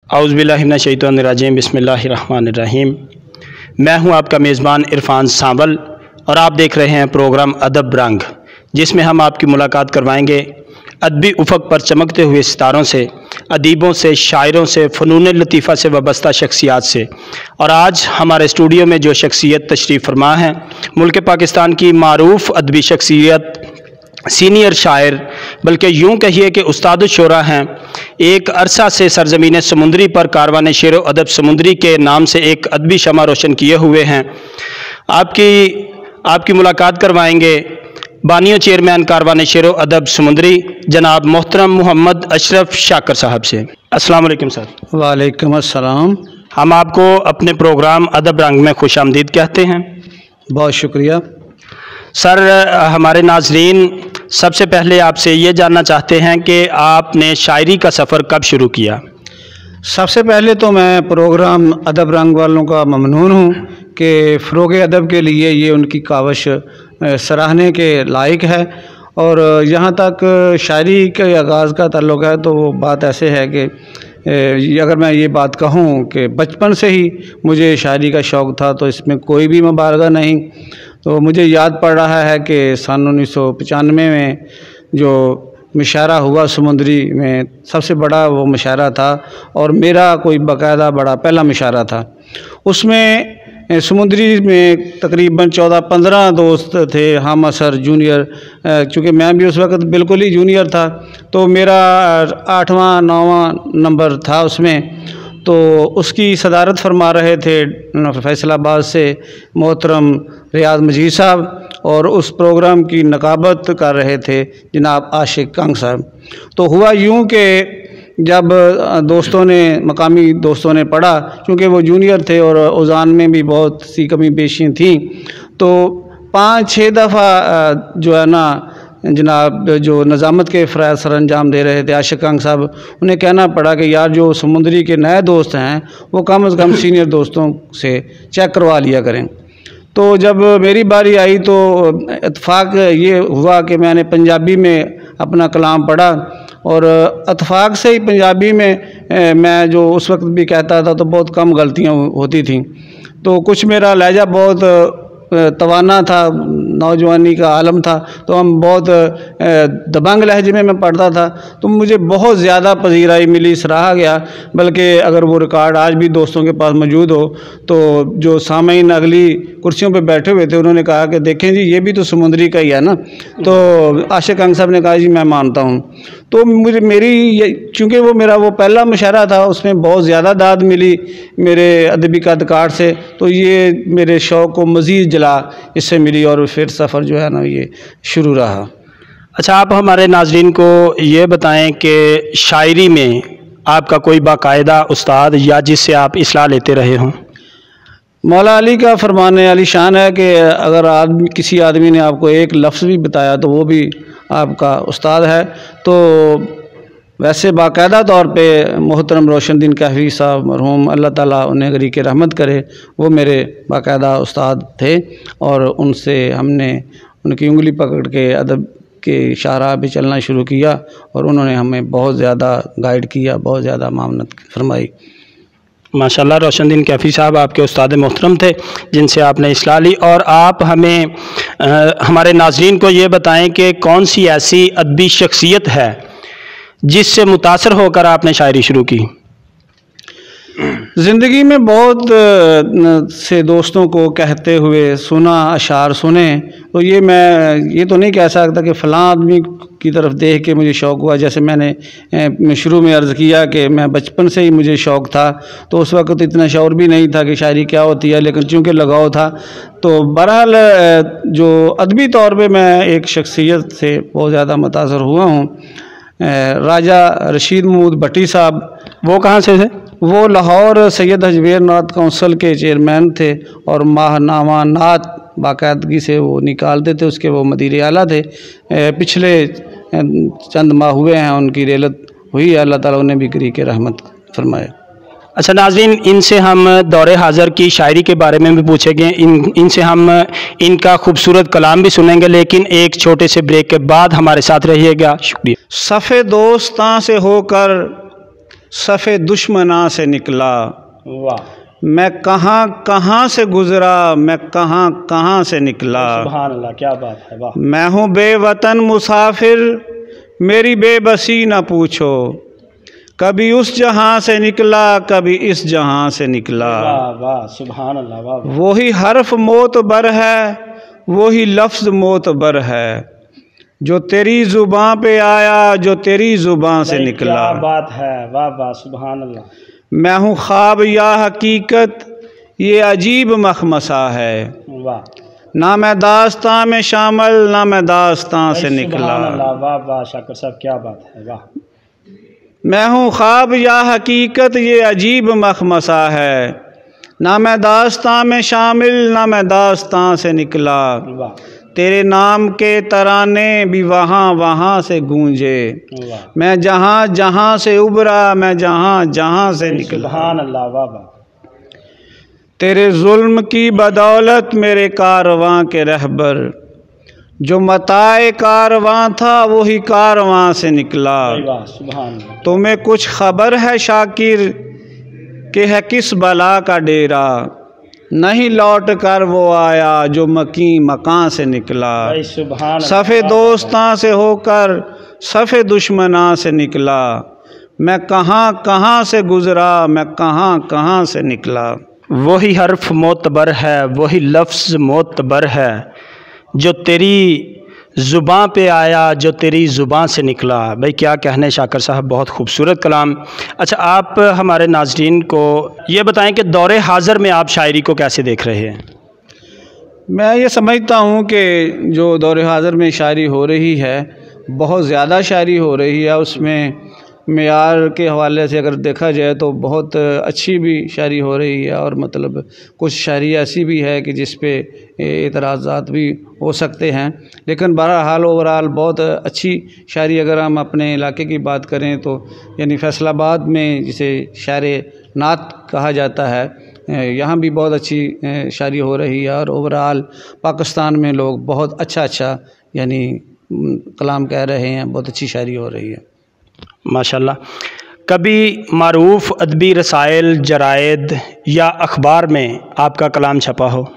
اعوذ باللہ من الشیطان الرجیم بسم اللہ الرحمن الرحیم۔ میں ہوں آپ کا میزبان عرفان سانول اور آپ دیکھ رہے ہیں پروگرام ادب رنگ، جس میں ہم آپ کی ملاقات کروائیں گے ادبی افق پر چمکتے ہوئے ستاروں سے، ادیبوں سے، شاعروں سے، فنون لطیفہ سے وابستہ شخصیات سے۔ اور آج ہمارے اسٹوڈیو میں جو شخصیت تشریف فرما ہے، ملک پاکستان کی معروف ادبی شخصیت، سینئر شاعر، بلکہ یوں کہیے کہ استاد الشعراء ہیں۔ ایک عرصہ سے سرزمین سمندری پر کاروان شعر و ادب سمندری کے نام سے ایک ادبی شمع روشن کیے ہوئے ہیں۔ آپ کی ملاقات کروائیں گے بانی و چیئرمین کاروان شعر و ادب سمندری جناب محترم محمد اشرف شاکر صاحب سے۔ السلام علیکم سر۔ وعلیکم السلام۔ ہم آپ کو اپنے پروگرام ادب رنگ میں خوش آمدید کہتے ہیں۔ بہت شکریہ سر، ہمارے ناظرین سب سے پہلے آپ سے یہ جاننا چاہتے ہیں کہ آپ نے شاعری کا سفر کب شروع کیا؟ سب سے پہلے تو میں پروگرام ادب رنگ والوں کا ممنون ہوں کہ فروغ ادب کے لیے یہ ان کی کاوش سراہنے کے لائق ہے۔ اور یہاں تک شاعری کے آغاز کا تعلق ہے تو وہ بات ایسے ہے کہ اگر میں یہ بات کہوں کہ بچپن سے ہی مجھے شاعری کا شوق تھا تو اس میں کوئی بھی مبالغہ نہیں۔ تو مجھے یاد پڑ رہا ہے کہ سن 1995 میں جو مشاعرہ ہوا سمندری میں، سب سے بڑا وہ مشاعرہ تھا اور میرا کوئی باقاعدہ بڑا پہلا مشاعرہ تھا۔ اس میں سمندری میں تقریباً 14-15 دوست تھے، ہم عصر جونیئر، چونکہ میں بھی اس وقت بالکل ہی جونیئر تھا تو میرا 8واں 9واں نمبر تھا اس میں۔ تو اس کی صدارت فرما رہے تھے فیصل آباد سے محترم ریاض مجید صاحب، اور اس پروگرام کی نقابت کر رہے تھے جناب عاشق کنگ صاحب۔ تو ہوا یوں کہ جب مقامی دوستوں نے پڑھا، چونکہ وہ جونیئر تھے اور اوزان میں بھی بہت سی کمی بیشیاں تھیں، تو 5-6 دفعہ جو ہے نا جناب جو نظامت کے فرائض سر انجام دے رہے تھے عاشق کنگ صاحب، انہیں کہنا پڑا کہ یار جو سمندری کے نئے دوست ہیں وہ کم از کم سینئر دوستوں سے چیک کروا لیا کریں۔ تو جب میری باری آئی تو اتفاق یہ ہوا کہ میں نے پنجابی میں اپنا کلام پڑھا، اور اتفاق سے ہی پنجابی میں میں جو اس وقت بھی کہتا تھا تو بہت کم غلطیاں ہوتی تھیں۔ تو کچھ میرا لہجہ بہت توانا تھا، نوجوانی کا عالم تھا، تو ہم بہت دبنگ لہجے میں پڑھتا تھا، تو مجھے بہت زیادہ پذیرائی ملی، سراہا گیا۔ بلکہ اگر وہ ریکارڈ آج بھی دوستوں کے پاس موجود ہو تو جو سامعین اگلی کرسیوں پہ بیٹھے ہوئے تھے انہوں نے کہا کہ دیکھیں جی یہ بھی تو سمندری کا ہی ہے نا۔ تو عاشق کنگ صاحب نے کہا جی میں مانتا ہوں۔ تو چونکہ وہ میرا وہ پہلا مشاعرہ تھا، اس میں بہت زیادہ داد ملی میرے ادبی قدکار سے، تو یہ میرے شوق کو مزید جلا اس سے ملی، اور پھر سفر جو ہے نا یہ شروع رہا۔ اچھا، آپ ہمارے ناظرین کو یہ بتائیں کہ شاعری میں آپ کا کوئی باقاعدہ استاد یا جس سے آپ اصلاح لیتے رہے ہوں؟ مولا علی کا فرمان علی شان ہے کہ اگر کسی آدمی نے آپ کو ایک لفظ بھی بتایا تو وہ بھی آپ کا استاد ہے۔ تو ویسے باقاعدہ طور پہ محترم روشن دین کہفی صاحب مرحوم، اللہ تعالیٰ انہیں غریق رحمت کرے، وہ میرے باقاعدہ استاد تھے، اور ان سے ہم نے ان کی انگلی پکڑ کے ادب کے شاہراہ پہ چلنا شروع کیا، اور انہوں نے ہمیں بہت زیادہ گائیڈ کیا، بہت زیادہ معاونت فرمائی۔ ماشاءاللہ، روشن دین کیفی صاحب آپ کے استاد محترم تھے جن سے آپ نے اصلاح لی۔ اور آپ ہمیں ہمارے ناظرین کو یہ بتائیں کہ کون سی ایسی ادبی شخصیت ہے جس سے متاثر ہو کر آپ نے شاعری شروع کی؟ زندگی میں بہت سے دوستوں کو کہتے ہوئے سنا، اشعار سنے، تو میں یہ تو نہیں کہہ سکتا کہ فلاں آدمی کی طرف دیکھ کے مجھے شوق ہوا۔ جیسے میں نے شروع میں عرض کیا کہ میں بچپن سے ہی مجھے شوق تھا، تو اس وقت اتنا شعور بھی نہیں تھا کہ شاعری کیا ہوتی ہے، لیکن چونکہ لگاؤ تھا تو بہرحال جو ادبی طور پہ میں ایک شخصیت سے بہت زیادہ متاثر ہوا ہوں، راجہ رشید محمود بھٹی صاحب۔ وہ کہاں سے تھے؟ وہ لاہور سید حجویر نعت کونسل کے چیئرمین تھے، اور ماہ نامہ نعت باقاعدگی سے وہ نکالتے تھے، اس کے وہ مدیر اعلیٰ تھے۔ پچھلے چند ماہ ہوئے ہیں ان کی ریلت ہوئی ہے، اللہ تعالیٰ انہیں بھی غریق رحمت فرمائے۔ اچھا ناظرین، ان سے ہم دور حاضر کی شاعری کے بارے میں بھی پوچھیں گے، ان سے ہم ان کا خوبصورت کلام بھی سنیں گے، لیکن ایک چھوٹے سے بریک کے بعد ہمارے ساتھ رہیے گا۔ شکریہ۔ صف دوستاں سے ہو کر صف دشمناں سے نکلا، واہ میں کہاں کہاں سے گزرا، میں کہاں کہاں سے نکلا۔ سبحان اللہ، کیا بات ہے، واہ میں ہوں بے وطن مسافر، میری بے بسی نہ پوچھو، کبھی اس جہاں سے نکلا، کبھی اس جہاں سے نکلا۔ واہ واہ سبحان اللہ، واہ واہ وہی حرف معتبر ہے، وہی لفظ معتبر ہے، جو تیری زباں پہ آیا، جو تیری زباں سے بھائی نکلا۔ کیا بات ہے، واہ واہ سبحان اللہ۔ میں ہوں خواب یا حقیقت، یہ عجیب مخمصہ ہے، واہ نہ میں داستاں میں شامل، نہ میں داستاں سے بھائی نکلا۔ سبحان اللہ، واہ واہ شاکر صاحب، کیا بات ہے، واہ میں ہوں خواب یا حقیقت، یہ عجیب مخمصہ ہے، نہ میں داستاں میں شامل، نہ میں داستاں سے نکلا۔ واہ تیرے نام کے ترانے بھی وہاں وہاں سے گونجے، واہ میں جہاں جہاں سے ابھرا، میں جہاں جہاں سے نکلا۔ سبحان اللہ، واہ واہ تیرے ظلم کی بدولت میرے کارواں کے رہبر، جو متاع کارواں تھا وہی کارواں سے نکلا۔ واہ سبحان اللہ۔ تمہیں کچھ خبر ہے شاکر کہ ہے کس بلا کا ڈیرا، نہیں لوٹ کر وہ آیا جو مکیں مکاں سے نکلا۔ بھائی سبحان اللہ، صف دوستاں سے ہو کر صف دشمناں سے نکلا، میں کہاں کہاں سے گزرا، میں کہاں کہاں سے نکلا۔ وہی حرف معتبر ہے، وہی لفظ معتبر ہے، جو تیری زباں پہ آیا، جو تیری زباں سے نکلا۔ بھائی کیا کہنے شاکر صاحب، بہت خوبصورت کلام۔ اچھا آپ ہمارے ناظرین کو یہ بتائیں کہ دور حاضر میں آپ شاعری کو کیسے دیکھ رہے ہیں؟ میں یہ سمجھتا ہوں کہ جو دور حاضر میں شاعری ہو رہی ہے، بہت زیادہ شاعری ہو رہی ہے، اس میں معیار کے حوالے سے اگر دیکھا جائے تو بہت اچھی بھی شاعری ہو رہی ہے، اور مطلب کچھ شاعری ایسی بھی ہے کہ جس پہ اعتراضات بھی ہو سکتے ہیں، لیکن بہرحال اوورال بہت اچھی شاعری۔ اگر ہم اپنے علاقے کی بات کریں تو یعنی فیصل آباد میں جسے شاعر نعت کہا جاتا ہے، یہاں بھی بہت اچھی شاعری ہو رہی ہے، اور اوورال پاکستان میں لوگ بہت اچھا یعنی کلام کہہ رہے ہیں، بہت اچھی شاعری ہو رہی ہے۔ ماشاءاللہ۔ کبھی معروف ادبی رسائل، جرائد یا اخبار میں آپ کا کلام چھپا ہو؟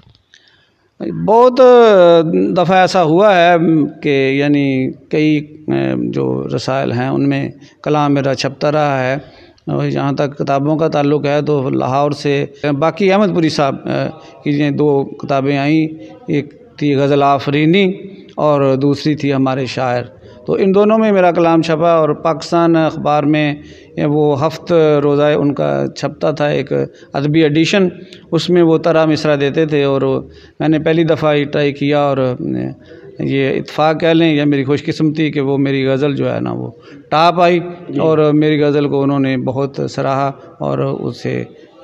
بہت دفعہ ایسا ہوا ہے کہ یعنی کئی جو رسائل ہیں ان میں کلام میرا چھپتا رہا ہے۔ جہاں تک کتابوں کا تعلق ہے تو لاہور سے باقی احمد پوری صاحب کی 2 کتابیں آئیں، ایک تھی غزل آفرینی اور دوسری تھی ہمارے شاعر، تو ان دونوں میں میرا کلام چھپا، اور پاکستان اخبار میں وہ ہفت روزہ ان کا چھپتا تھا، ایک ادبی ایڈیشن، اس میں وہ طرح مصرع دیتے تھے، اور میں نے پہلی دفعہ یہ ٹرائی کیا، اور یہ اتفاق کہہ لیں یا میری خوش قسمتی کہ وہ میری غزل جو ہے نا وہ ٹاپ آئی، اور میری غزل کو انہوں نے بہت سراہا اور اسے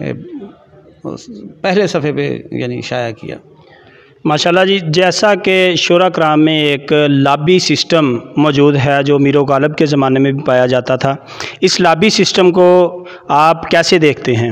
پہلے صفحے پہ یعنی شائع کیا۔ ماشاءاللہ جی، جیسا کہ شعراء کرام میں ایک لابی سسٹم موجود ہے جو میر و غالب کے زمانے میں بھی پایا جاتا تھا، اس لابی سسٹم کو آپ کیسے دیکھتے ہیں؟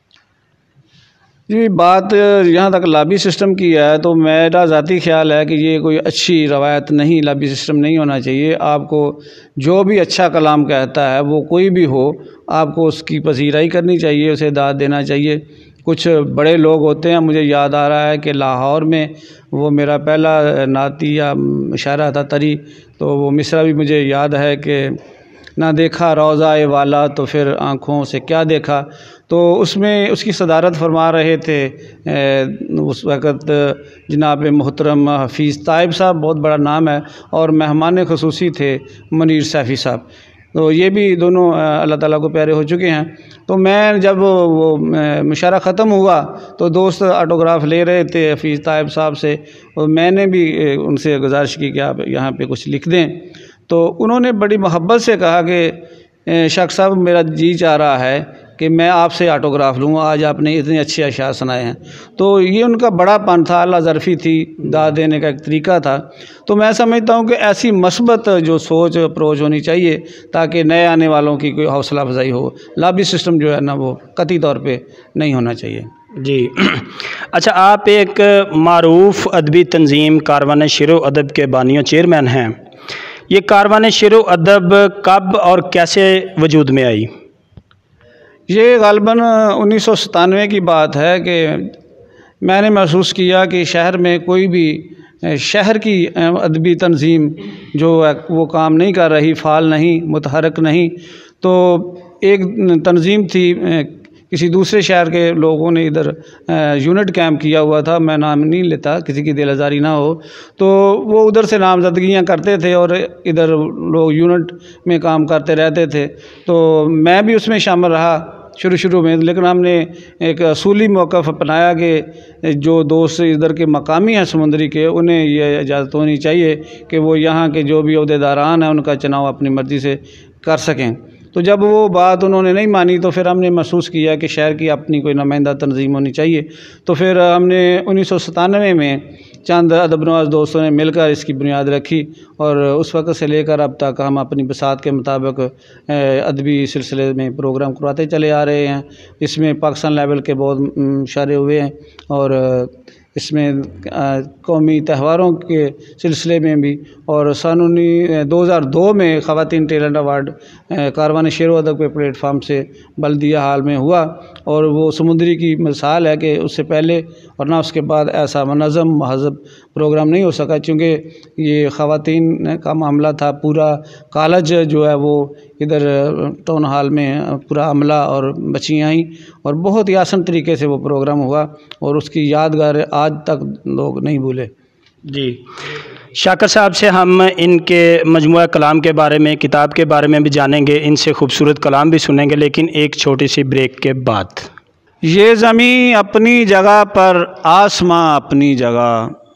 جی بات یہاں تک لابی سسٹم کی ہے تو میرا ذاتی خیال ہے کہ یہ کوئی اچھی روایت نہیں، لابی سسٹم نہیں ہونا چاہیے۔ آپ کو جو بھی اچھا کلام کہتا ہے وہ کوئی بھی ہو، آپ کو اس کی پذیرائی کرنی چاہیے، اسے داد دینا چاہیے۔ کچھ بڑے لوگ ہوتے ہیں، مجھے یاد آ رہا ہے کہ لاہور میں وہ میرا پہلا نعتی یا مشاعرہ تھا طری، تو وہ مصرع بھی مجھے یاد ہے کہ نہ دیکھا روضہ والا تو پھر آنکھوں سے کیا دیکھا، تو اس میں اس کی صدارت فرما رہے تھے اس وقت جناب محترم حفیظ طائب صاحب، بہت بڑا نام ہے، اور مہمان خصوصی تھے منیر سیفی صاحب، تو یہ بھی دونوں اللہ تعالیٰ کو پیارے ہو چکے ہیں۔ تو میں جب وہ مشاعرہ ختم ہوا تو دوست آٹوگراف لے رہے تھے حفیظ طائب صاحب سے، اور میں نے بھی ان سے گزارش کی کہ آپ یہاں پہ کچھ لکھ دیں، تو انہوں نے بڑی محبت سے کہا کہ شاکر صاحب میرا جی چاہ رہا ہے کہ میں آپ سے آٹوگراف لوں، آج آپ نے اتنے اچھے اشعار سنائے ہیں، تو یہ ان کا بڑا پن تھا، اللہ ظرفی تھی، داد دینے کا ایک طریقہ تھا۔ تو میں سمجھتا ہوں کہ ایسی مثبت جو سوچ اپروچ ہونی چاہیے تاکہ نئے آنے والوں کی کوئی حوصلہ افزائی ہو، لابی سسٹم جو ہے نا وہ قطعی طور پہ نہیں ہونا چاہیے۔ جی اچھا، آپ ایک معروف ادبی تنظیم کاروان شعر و ادب کے بانی و چیئرمین ہیں، یہ کاروان شعر و ادب کب اور کیسے وجود میں آئی؟ یہ غالباً 1997 کی بات ہے کہ میں نے محسوس کیا کہ شہر میں کوئی بھی شہر کی ادبی تنظیم جو ہے وہ کام نہیں کر رہی، فعال نہیں، متحرک نہیں۔ تو ایک تنظیم تھی، کسی دوسرے شہر کے لوگوں نے ادھر یونٹ کیمپ کیا ہوا تھا، میں نام نہیں لیتا کسی کی دل آزاری نہ ہو، تو وہ ادھر سے نامزدگیاں کرتے تھے اور ادھر لوگ یونٹ میں کام کرتے رہتے تھے۔ تو میں بھی اس میں شامل رہا شروع میں، لیکن ہم نے ایک اصولی موقف اپنایا کہ جو دوست ادھر کے مقامی ہیں سمندری کے، انہیں یہ اجازت ہونی چاہیے کہ وہ یہاں کے جو بھی عہدیداران ہیں ان کا چناؤ اپنی مرضی سے کر سکیں۔ تو جب وہ بات انہوں نے نہیں مانی تو پھر ہم نے محسوس کیا کہ شہر کی اپنی کوئی نمائندہ تنظیم ہونی چاہیے۔ تو پھر ہم نے 1997 میں چند ادب نواز دوستوں نے مل کر اس کی بنیاد رکھی، اور اس وقت سے لے کر اب تک ہم اپنی بساط کے مطابق ادبی سلسلے میں پروگرام کرواتے چلے آ رہے ہیں۔ اس میں پاکستان لیول کے بہت مشاعرے ہوئے ہیں، اور اس میں قومی تہواروں کے سلسلے میں بھی، اور سن 2002 میں خواتین ٹیلنٹ ایوارڈ کاروان شعر و ادب کے پلیٹ فارم سے بلدیہ ہال میں ہوا، اور وہ سمندری کی مثال ہے کہ اس سے پہلے اور نہ اس کے بعد ایسا منظم مہذب پروگرام نہیں ہو سکا، چونکہ یہ خواتین کا معاملہ تھا۔ پورا کالج جو ہے وہ ادھر ٹاؤن ہال میں پورا عملہ اور بچیاں آئیں، اور بہت ہی آسان طریقے سے وہ پروگرام ہوا، اور اس کی یادگار آج تک لوگ نہیں بھولے۔ جی، شاکر صاحب سے ہم ان کے مجموعہ کلام کے بارے میں، کتاب کے بارے میں بھی جانیں گے، ان سے خوبصورت کلام بھی سنیں گے، لیکن ایک چھوٹی سی بریک کے بعد۔ یہ زمین اپنی جگہ پر، آسماں اپنی جگہ،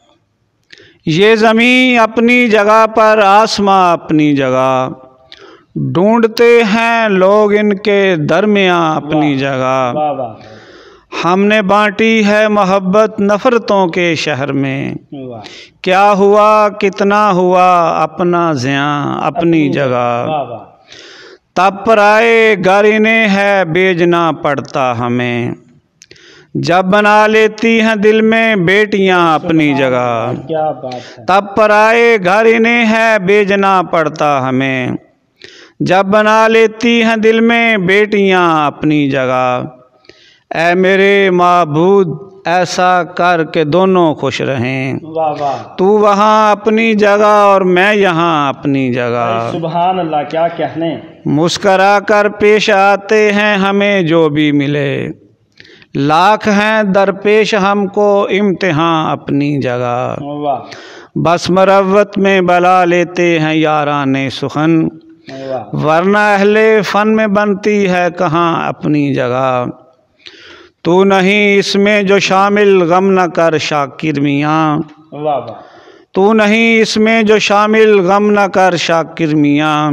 یہ زمین اپنی جگہ پر، آسماں اپنی جگہ، ڈھونڈتے ہیں لوگ ان کے درمیاں اپنی جگہ۔ ہم نے بانٹی ہے محبت نفرتوں کے شہر میں، کیا ہوا کتنا ہوا اپنا زیاں اپنی جگہ، تب پر آئے گھر انہیں ہے بیجنا پڑتا ہمیں، جب بنا لیتی ہیں دل میں بیٹیاں اپنی جگہ، تب پر آئے گھر انہیں ہے بیجنا پڑتا ہمیں، جب بنا لیتی ہیں دل میں بیٹیاں اپنی جگہ۔ اے میرے معبود ایسا کر کے دونوں خوش رہیں، تو وہاں اپنی جگہ اور میں یہاں اپنی جگہ، سبحان اللہ، کیا کہنے۔ مسکرا کر پیش آتے ہیں ہمیں جو بھی ملے، لاکھ ہیں درپیش ہم کو امتحان اپنی جگہ، بس مروت میں بلا لیتے ہیں یاران سخن، ورنہ اہل فن میں بنتی ہے کہاں اپنی جگہ، تو نہیں اس میں جو شامل غم نہ کر شاکر میاں، تو نہیں اس میں جو شامل غم نہ کر شاکر میاں،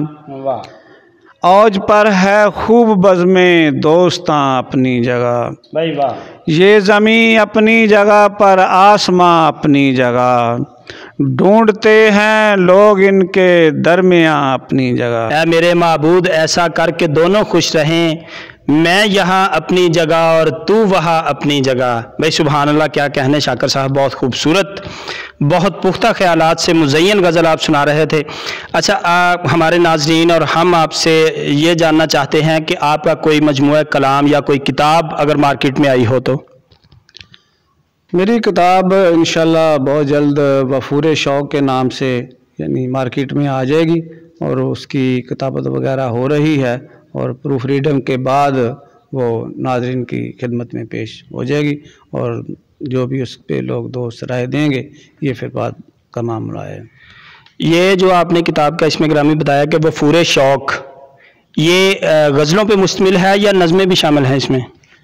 اوج پر ہے خوب بزم دوستاں اپنی جگہ، یہ زمین اپنی جگہ پر، آسماں اپنی جگہ، ڈھونڈتے ہیں لوگ ان کے درمیاں اپنی جگہ۔ اے میرے معبود ایسا کر کے دونوں خوش رہیں، میں یہاں اپنی جگہ اور تو وہاں اپنی جگہ۔ بھائی سبحان اللہ، کیا کہنے شاکر صاحب، بہت خوبصورت، بہت پختہ خیالات سے مزین غزل آپ سنا رہے تھے۔ اچھا، ہمارے ناظرین اور ہم آپ سے یہ جاننا چاہتے ہیں کہ آپ کا کوئی مجموعہ کلام یا کوئی کتاب اگر مارکیٹ میں آئی ہو تو؟ میری کتاب انشاءاللہ بہت جلد وفور شوق کے نام سے یعنی مارکیٹ میں آ جائے گی، اور اس کی کتابت وغیرہ ہو رہی ہے، اور پروف ریڈنگ کے بعد وہ ناظرین کی خدمت میں پیش ہو جائے گی، اور جو بھی اس پہ لوگ دوست رائے دیں گے یہ پھر بات کا معاملہ ہے۔ یہ جو آپ نے کتاب کا اسم گرامی بتایا کہ وفور شوق، یہ غزلوں پہ مشتمل ہے یا نظمیں بھی شامل ہیں اس میں؟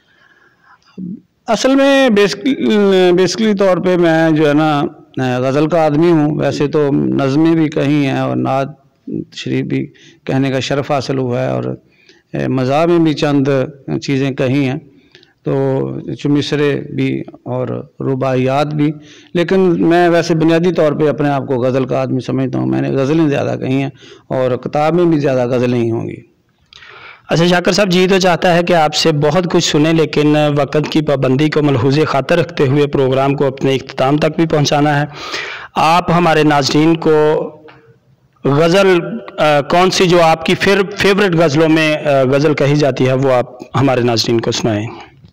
اصل میں بیسکلی طور پہ میں جو ہے نا غزل کا آدمی ہوں، ویسے تو نظمیں بھی کہیں ہیں اور نعت شریف بھی کہنے کا شرف حاصل ہوا ہے، اور مزاح میں بھی چند چیزیں کہی ہیں، تو مصرے بھی اور رباعیات بھی، لیکن میں ویسے بنیادی طور پہ اپنے آپ کو غزل کا آدمی سمجھتا ہوں۔ میں نے غزلیں زیادہ کہی ہیں، اور کتاب میں بھی زیادہ غزلیں ہی ہوں گی۔ اچھا شاکر صاحب، جی تو چاہتا ہے کہ آپ سے بہت کچھ سنیں، لیکن وقت کی پابندی کو ملحوظ خاطر رکھتے ہوئے پروگرام کو اپنے اختتام تک بھی پہنچانا ہے۔ آپ ہمارے ناظرین کو غزل کون سی جو آپ کی فیوریٹ غزلوں میں غزل کہی جاتی ہے وہ آپ ہمارے ناظرین کو سنائیں؟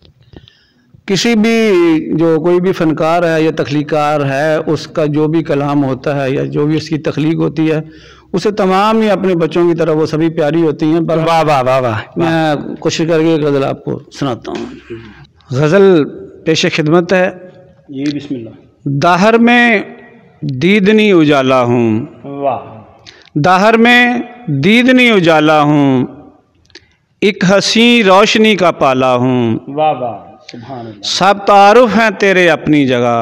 کسی بھی جو کوئی بھی فنکار ہے یا تخلیقار ہے، اس کا جو بھی کلام ہوتا ہے یا جو بھی اس کی تخلیق ہوتی ہے اسے تمام ہی اپنے بچوں کی طرح وہ سبھی پیاری ہوتی ہیں۔ واہ واہ واہ واہ۔ میں کوشش کر کے غزل آپ کو سناتا ہوں۔ غزل پیش خدمت ہے۔ جی بسم اللہ۔ داہر میں دیدنی اجالا ہوں، واہ۔ داہر میں دیدنی اجالا ہوں، ایک حسین روشنی کا پالا ہوں۔ واہ واہ سبحان اللہ۔ سب تعارف ہیں تیرے اپنی جگہ،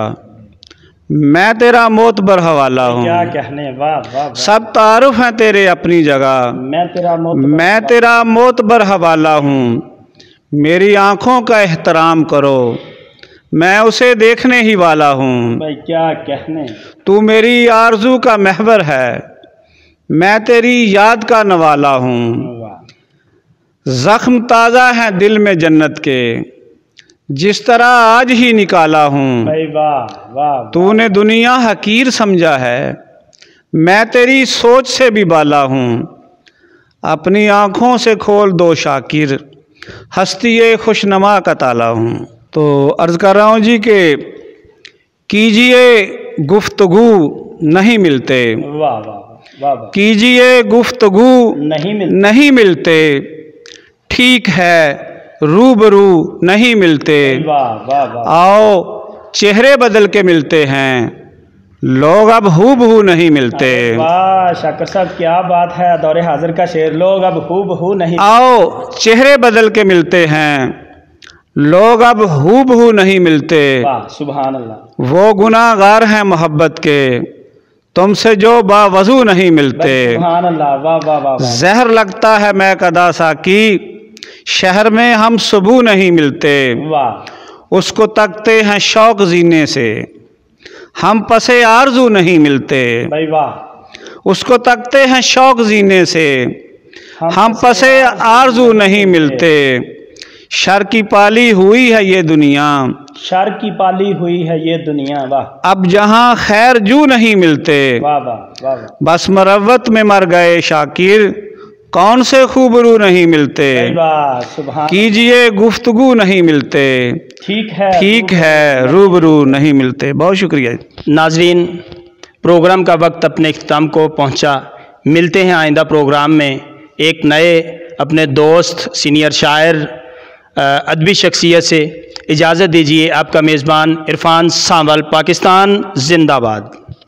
میں تیرا معتبر حوالہ ہوں۔ کیا کہنے، واہ واہ۔ سب تعارف ہیں تیرے اپنی جگہ، میں تیرا معتبر حوالہ ہوں۔ میری آنکھوں کا احترام کرو، میں اسے دیکھنے ہی والا ہوں۔ بھائی کیا کہنے۔ تو میری آرزو کا محور ہے، میں تیری یاد کا نوالا ہوں۔ زخم تازہ ہیں دل میں جنت کے، جس طرح آج ہی نکالا ہوں۔ واہ واہ۔ تو نے دنیا حقیر سمجھا ہے، میں تیری سوچ سے بھی بالا ہوں۔ اپنی آنکھوں سے کھول دو شاکر، ہستی خوشنما کا تالا ہوں۔ تو عرض کر رہا ہوں جی کہ کیجئے گفتگو نہیں ملتے، واہ واہ۔ کیجئے گفتگو نہیں ملتے، ٹھیک ہے روبرو نہیں ملتے۔ آؤ چہرے بدل کے ملتے ہیں، لوگ اب ہو بہو نہیں ملتے۔ واہ شاکر صاحب کیا بات ہے، دور حاضر کا شعر، لوگ اب ہو بہو نہیں۔ آؤ چہرے بدل کے ملتے ہیں، لوگ اب ہو بہو نہیں ملتے۔ واہ سبحان اللہ۔ وہ گناہ گار ہیں محبت کے، تم سے جو باوضو نہیں ملتے۔ سبحان اللہ، واہ واہ واہ۔ زہر لگتا ہے میں قدا ساکی، شہر میں ہم صبح نہیں ملتے۔ واہ۔ اس کو تکتے ہیں شوق زینے سے، ہم پسے آرزو نہیں ملتے۔ بھائی واہ۔ اس کو تکتے ہیں شوق زینے سے، ہم پسے آرزو نہیں ملتے۔ شر کی پالی ہوئی ہے یہ دنیا، شر کی پالی ہوئی ہے یہ دنیا۔ واہ۔ اب جہاں خیر جو نہیں ملتے۔ واہ واہ واہ۔ بس مروت میں مر گئے شاکر، کون سے خوبرو نہیں ملتے۔ واہ سبحان۔ کیجئے گفتگو نہیں ملتے، ٹھیک ہے روبرو نہیں ملتے۔ بہت شکریہ۔ ناظرین پروگرام کا وقت اپنے اختتام کو پہنچا، ملتے ہیں آئندہ پروگرام میں ایک نئے اپنے دوست سینئر شاعر ادبی شخصیت سے۔ اجازت دیجیے، آپ کا میزبان عرفان سانول، پاکستان زندہ باد۔